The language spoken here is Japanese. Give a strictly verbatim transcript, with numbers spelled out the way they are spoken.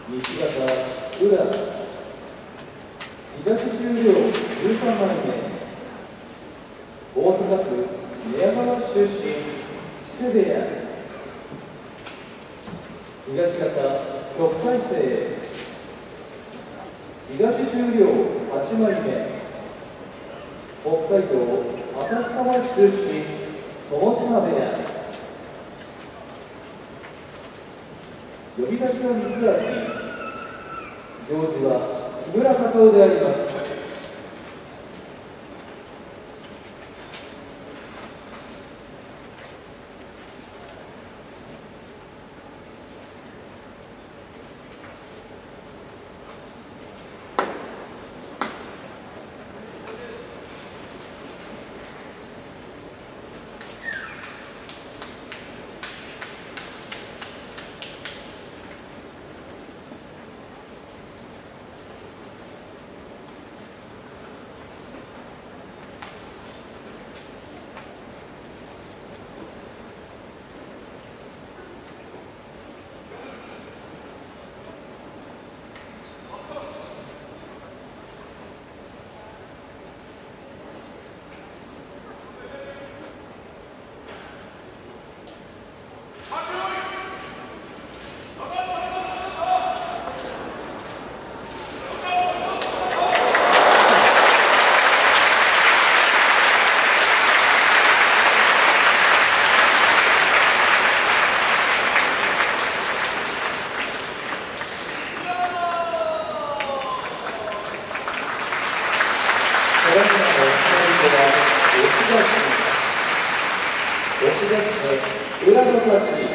西方宇良、東十両じゅうさんまいめ、大阪府寝屋川市出身、木瀬部屋、東方旭大星、東十両はちまいめ、北海道旭川市出身、友綱部屋、呼出しの光明、行司は木村隆夫であります。押し出して裏の勝ち。